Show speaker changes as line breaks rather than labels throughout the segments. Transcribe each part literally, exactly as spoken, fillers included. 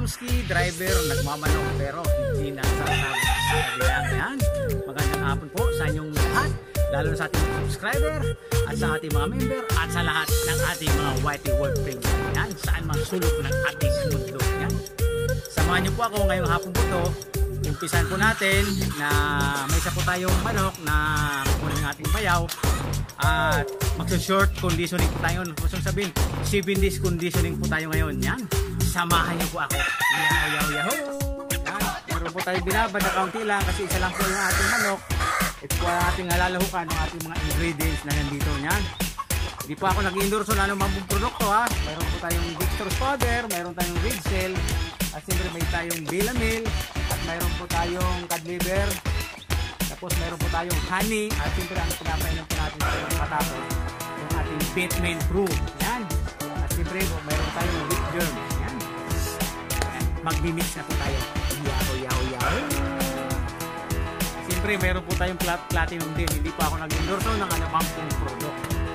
Tomski driver nagmamanok pero hindi nasasabi sa kabilang yan. Magandang hapon po sa inyong lahat, lalo na sa ating subscriber at sa ating mga member at sa lahat ng ating mga Whitey World Family yan, saan man sulok ng ating mundo yan. Samahan niyo po ako ngayong hapon po to. Umpisan po natin na may isa po tayong manok na kukunin ng ating bayaw at magsa-short conditioning po tayo. Gusto sabihin seven days conditioning po tayo ngayon yan. Samahan niyo po ako. Yaw yaw yaw. Yan. Meron po tayo binabad na kaunti lang kasi isa lang po yung ating manok. Ito po ang ating halalahukan ng ating mga ingredients na nandito niyan. Hindi po ako nag-endorse na ng mga produkto ha. Meron po tayong Victor's powder, meron tayong red cell, at siyempre may tayong Bilamil, at meron po tayong cod liver, tapos meron po tayong honey, at siyempre ang pinapainom po natin sa mga matapos yung ating Batman Brew. Yan. At siyempre po meron tayong wheat germ. Yan. Magmimix na po tayo. Yaw yaw yaw. Siyempre meron po tayong plat platinum din. Hindi po ako nag-endorse ng anumang pong produkto.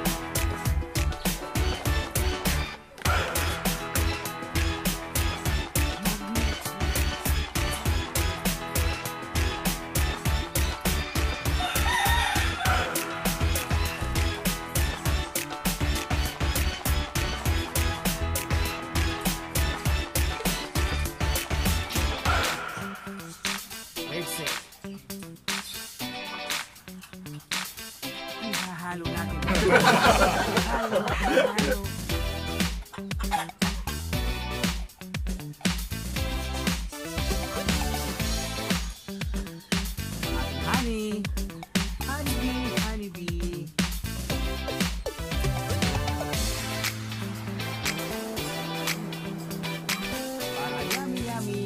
Halo natin. Halo, halo. Honey. Honey bee, honey bee. Para yummy, yummy.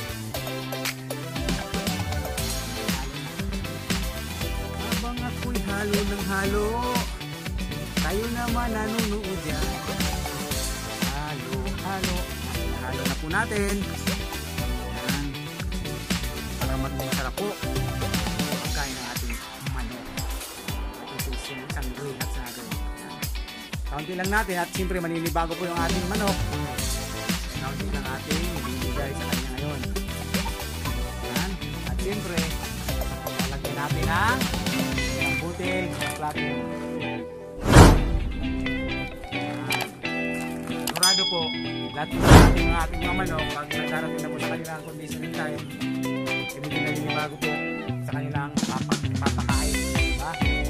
Habang ako'y halo ng halo, tayo naman nanonood yan. Halo, halo. Halo na po natin. Yan. Para maging sarap po pagkain ng ating manok. Ito po isang green nuts natin. Kaunti lang natin at siyempre maninibago po yung ating manok. Kaunti lang ating ibibigay sa kanya ngayon. Yan. At siyempre lalagyan natin ang isang butil sa plato. Sigurado po, lahat ng ating, ating mga manok, pag nagdarating na po sa kanilang conditioning time, ibigay na bago po sa kanilang papakain. Diba?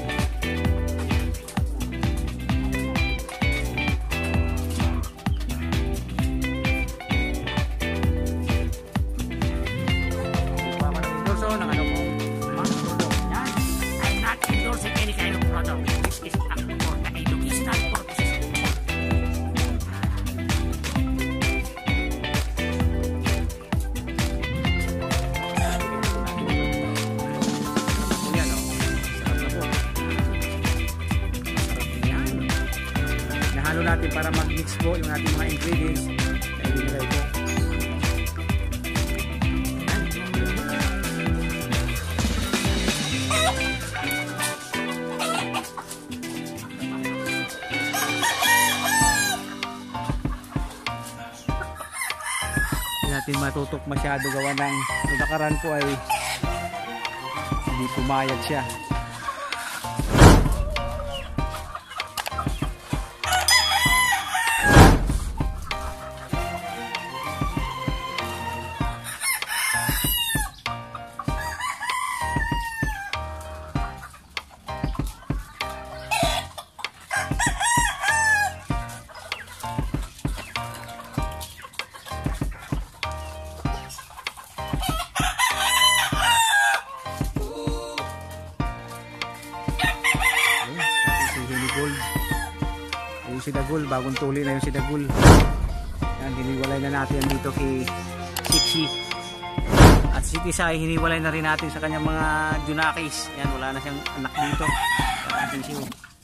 Hindi po ako nag-endorso ng ano po, mga product. Yan. I'm not endorsing any kind of product. This is a for the educational purposes. Halo natin para mag-mix po yung ating mga ingredients na ibinigay po. Hindi natin matutok masyado gawa ng nakaraan po ay hindi pumayag siya. Yung si Dagul, bagong tuli na yung si Dagul. Yan, hiniwalay na natin dito kay Siksi. At si Tisa ay hiniwalay na rin natin sa kanyang mga Junakis. Yan, wala na siyang anak dito. Ating siyo.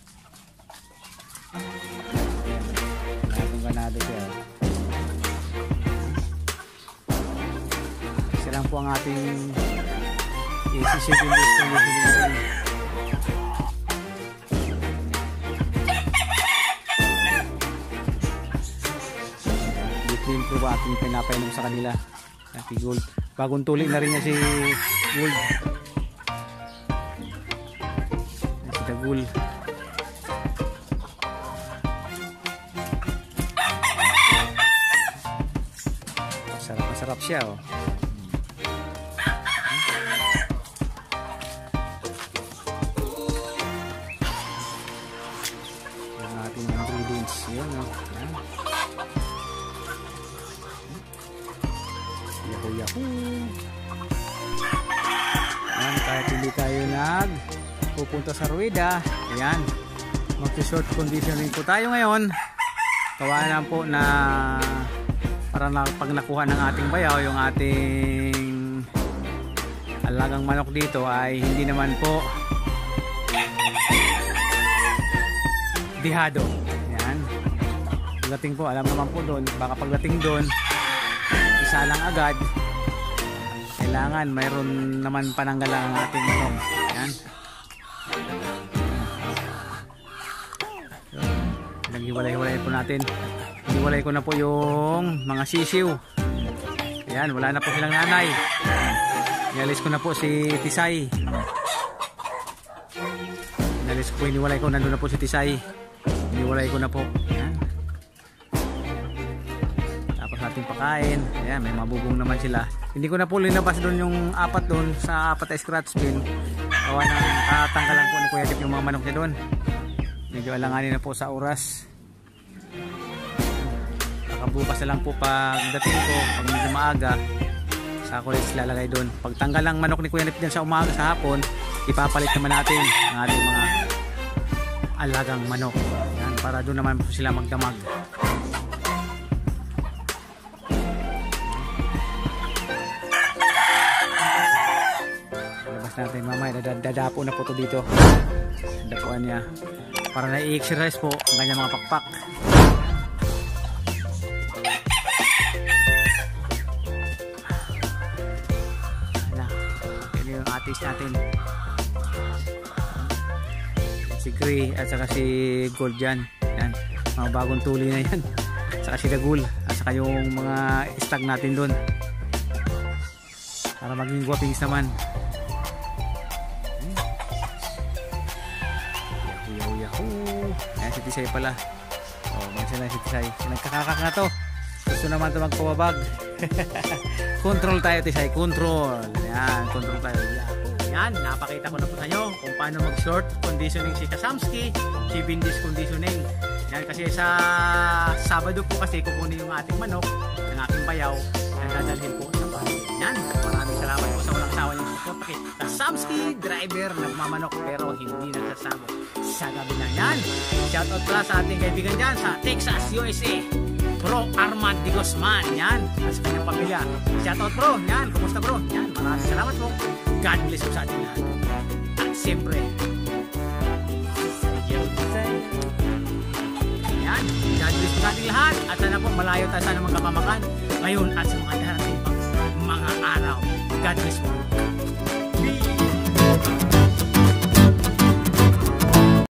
Bagong ganado siya. Isa lang po ang ating eighty-seven days conditioning. Between po ating pinapainom sa kanila. Si Gold. Bagong tuli na rin niya si Gold. Si Dagul. Masarap, masarap siya oh. Yung ating ingredients. Yun oh. Yan. Yahoo yahoo. Ayan, kahit hindi tayo nag pupunta sa rueda, ayan, mag-short conditioning po tayo ngayon. Gawa na po na para na pag nakuha ng ating bayaw yung ating alagang manok dito ay hindi naman po dihado. Ayan, pagdating po, alam naman po doon, baka pagdating doon isa lang agad, kailangan mayroon naman pananggal ang ating manok. Ayan, naghiwalay-hiwalay po natin. Hiwalay ko na po yung mga sisiw. Ayan, wala na po silang nanay. Inalis ko na po si Tisay. Inalis ko po, iniwalay ko, nandun na po si Tisay. Iniwalay ko na po. Ayan. Tapos ating pakain. Ayan, may mabubong naman sila. Hindi ko na po linabas doon yung apat doon sa apat na scratch pin. Awan na, tatanggalan po ni Kuya Tip yung mga manok niya doon. Medyo alanganin na po sa oras. Bukas na lang po pagdating ko, pag medyo maaga, sa ako rin lalagay doon. Pag tanggal ang manok ni Kuya Nip dyan sa umaga, sa hapon, ipapalit naman natin ang ating mga alagang manok. Yan, para doon naman po sila magdamag. Labas natin mamaya, dadapo na po ito dito. Dapuan niya para na-i-exercise po ang kanyang mga pakpak. Atis natin si Gray at saka si Gold dyan. Yan, mga bagong tuli na yan. Saka si Dagul at saka yung mga stag natin dun para maging guwapings naman. Yahoo yahoo yahoo. Ayan si Tisay pala. Oh, magsa lang si Tisay. Nagkakakak na to. Gusto naman ito magpababag. Control tayo Tisay, control. Yan, control tayo. Yan, napakita ko na po sa inyo kung paano mag-short conditioning si Kasamski, si Bindis conditioning. Yan, kasi sa Sabado po kasi kukunin yung ating manok, yung aking bayaw, at dadalhin po sa bahay. Yan, maraming salamat po sa walang sawa niyong support. Okay, Kasamski, driver, nagmamanok pero hindi nagsasamo sa gabi na yan. Shoutout pala sa ating kaibigan dyan sa Texas, U S A. Bro Armand Di Guzman, yan, at sa kanyang pamilya. Shoutout bro, yan, kumusta bro? Yan, maraming salamat po. God bless po sa ating lahat. At siyempre, yan, God bless po sa ating lahat. At sana po malayo tayo sana magkapamakan ngayon at sa mga darating